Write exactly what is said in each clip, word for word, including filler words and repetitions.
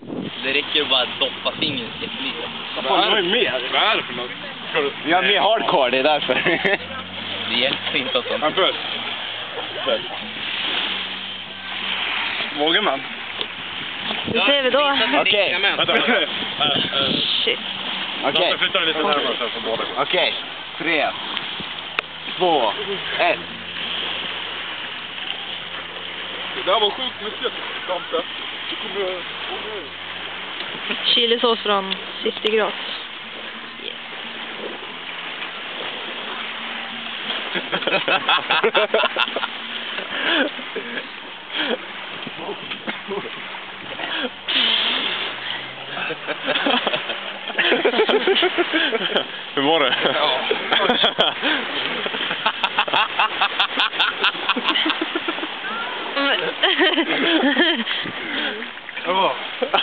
Det räcker bara att doppa fingret jättelite. Vad fan, vad är mer? Vad är det för något? Vi har mer hardcore, det är därför. Det hjälper inte att de... Han föll. Vågar man? Det ser vi då. Okej. Vänta. Shit. Okej. Flytta dig lite närmare så får båda gå. Okej. Tre. Två. Ett. Det där var sjukt mycket. Kampe. Du kommer... Chilisås från Citygross. Yes. Hur var det? Ja. Ja.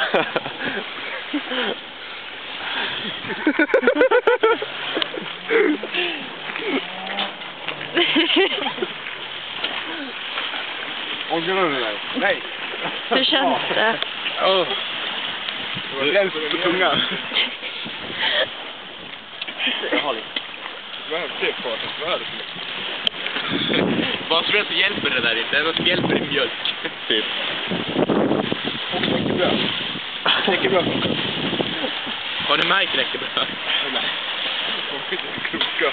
Ångrar du dig? Nej. Hur känns det? Åh. Det var på tungan. Jag har lite. Vad är det för något? Vad är det för något? Vad som helst hjälper det där inte. Det är något som hjälper i mjölk. Typ. Och knäckebröd. Knäckebröd. Har du med knäckebröd? Nej. De skiter i kroka.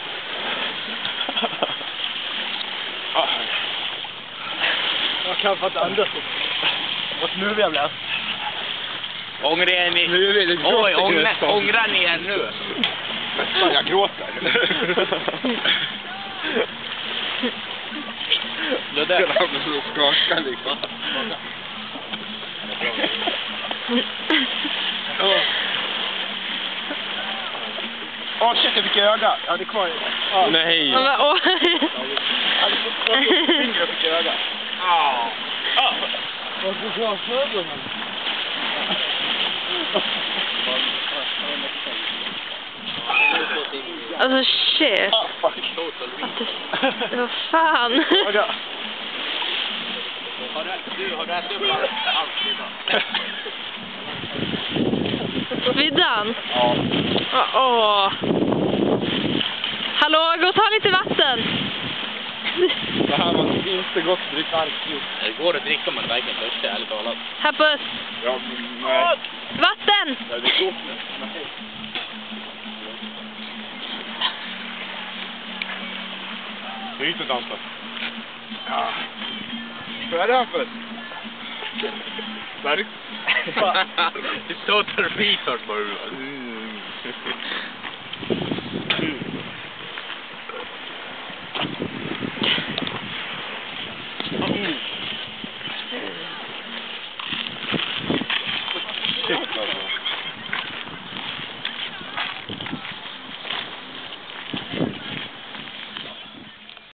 Jag kan fatta andas. Vad snurrig jag blev. Ångrar ni? Oj, ångra, ångrar ni er nu? Fan, jag gråter. Det där. Han blir så skakad liksom. Åh, shit, jag fick i öga. Jag hade kvar i... Ah. Nej. Men, åh. Jag hade fått kvar i fingret, jag fick i öga. Ah. Ah. Vad ska jag ha ögonen? Alltså shit. Ah, fuck. Det var fan. Öga. Har du, du, har du ätit upp allt idag? Viddan? Ja. Åh. Åh. Hallå, gå och ta lite vatten. Det här var inte gott att dricka alls. Det går att dricka om man verkligen törstig, ärligt talat. Hampus, Ja, men nej. vatten! Ja, det är gott nu. Nej. Det är inte dansa. Ja. Vad är det här för? Berg? It's total retard, bro.